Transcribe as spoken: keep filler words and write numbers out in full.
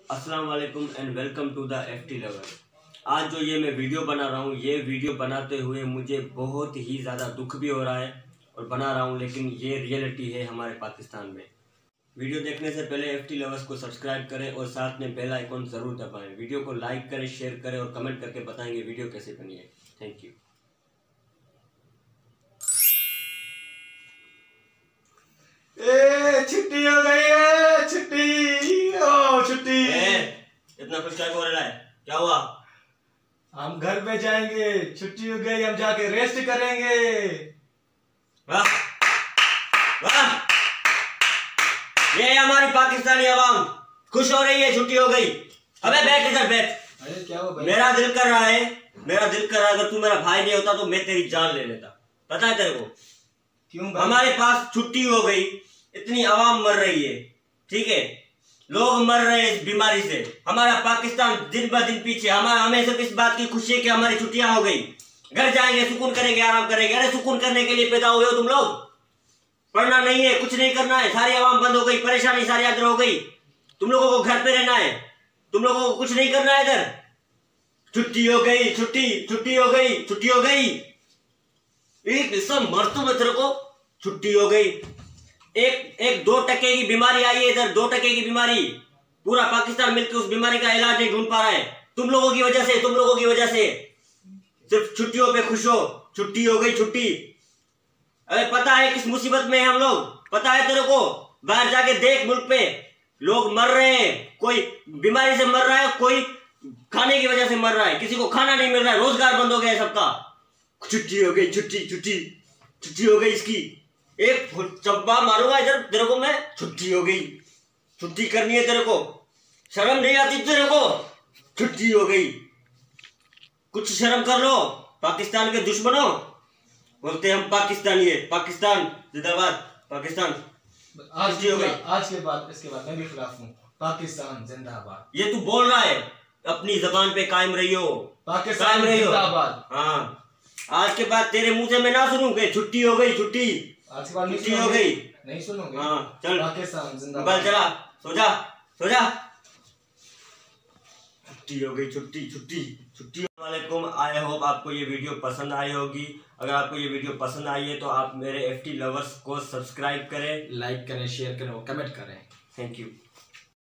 अस्सलाम वालेकुम and welcome to the F T lover. आज जो ये मैं वीडियो बना रहा हूँ, ये वीडियो बनाते हुए मुझे बहुत ही ज़्यादा दुख भी हो रहा है और बना रहा हूँ, लेकिन ये रियलिटी है हमारे पाकिस्तान में। वीडियो देखने से पहले एफ टी लवर्स को सब्सक्राइब करें और साथ में बेल आइकॉन ज़रूर दबाएं। वीडियो को लाइक करें, शेयर करें और कमेंट करके बताएंगे वीडियो कैसे बनी है। Thank you. ए छुट्टी हो गई है, छुट्टी ओ छुट्टी। इतना खुश क्या हो रहा है? क्या हुआ? हम घर पे जाएंगे, छुट्टी हो गई, हम जाके रेस्ट करेंगे। वाह वाह, ये हमारी पाकिस्तानी आवाम खुश हो रही है, छुट्टी हो गई। अबे बैठ इधर बैठ। अरे क्या हुआ भाई? मेरा दिल कर रहा है, मेरा दिल कर रहा है अगर तू मेरा भाई नहीं होता तो मैं तेरी जान ले लेता। पता है तेरे को क्यों भाई? हमारे पास छुट्टी हो गई, इतनी आवाम मर रही है, ठीक है, लोग मर रहे हैं इस बीमारी से। हमारा पाकिस्तान दिन ब दिन पीछे। हमारा हमें सिर्फ इस बात की खुशी है कि हमारी छुट्टियां हो गई, घर जाएंगे, सुकून करेंगे, आराम करेंगे। अरे सुकून करने के लिए पैदा हुए हो तुम लोग, पढ़ना नहीं है, कुछ नहीं करना है, सारी आवाम बंद हो गई, परेशानी सारी अंदर हो गई। तुम लोगों को घर पे रहना है, तुम लोगों को कुछ नहीं करना है इधर। छुट्टी हो गई, छुट्टी छुट्टी हो गई, छुट्टी हो गई। एक हिस्सा मरतू में तेरे को छुट्टी हो गई। एक एक दो टके की बीमारी आई है इधर, दो टके की बीमारी। पूरा पाकिस्तान मिलकर उस बीमारी का इलाज नहीं ढूंढ पा रहा है, तुम लोगों की वजह से, तुम लोगों की वजह से। सिर्फ छुट्टियों पे खुश हो, छुट्टी हो गई, छुट्टी। अरे पता है किस मुसीबत में है हम लोग, पता है तेरे को? बाहर जाके देख, मुल्क पे लोग मर रहे हैं, कोई बीमारी से मर रहा है, कोई खाने की वजह से मर रहा है, किसी को खाना नहीं मिल रहा है, रोजगार बंद हो गया है सबका। छुट्टी हो गई, छुट्टी छुट्टी छुट्टी हो गई इसकी। एक चप्पा मारूंगा इधर तेरे को मैं। छुट्टी हो गई, छुट्टी करनी है तेरे को, शर्म नहीं आती तेरे को? छुट्टी हो गई, कुछ शर्म कर लो। पाकिस्तान के दुश्मनों, बोलते हम पाकिस्तानी है, पाकिस्तान जिंदाबाद, पाकिस्तान। आज छुट्टी हो गई। आज के बाद इसके बाद मैं भी खिलाफ हूँ, पाकिस्तान जिंदाबाद। ये तू बोल रहा है, अपनी जबान पे कायम रही हो, पाकिस्तान जिंदाबाद। हाँ, आज के बाद तेरे मुंह से मैं ना सुनूंगे छुट्टी हो गई, छुट्टी आज के बाद छुट्टी हो गई, नहीं सुनोगे? हाँ चल, पाकिस्तान जिंदाबाद। मोबाइल चला, सो जा सो जा। छुट्टी हो गई, छुट्टी छुट्टी छुट्टी। वालेकुम, आई होप आपको ये वीडियो पसंद आई होगी। अगर आपको ये वीडियो पसंद आई है तो आप मेरे एफ टी लवर्स को सब्सक्राइब करें, लाइक करें, शेयर करें और कमेंट करें। Thank you.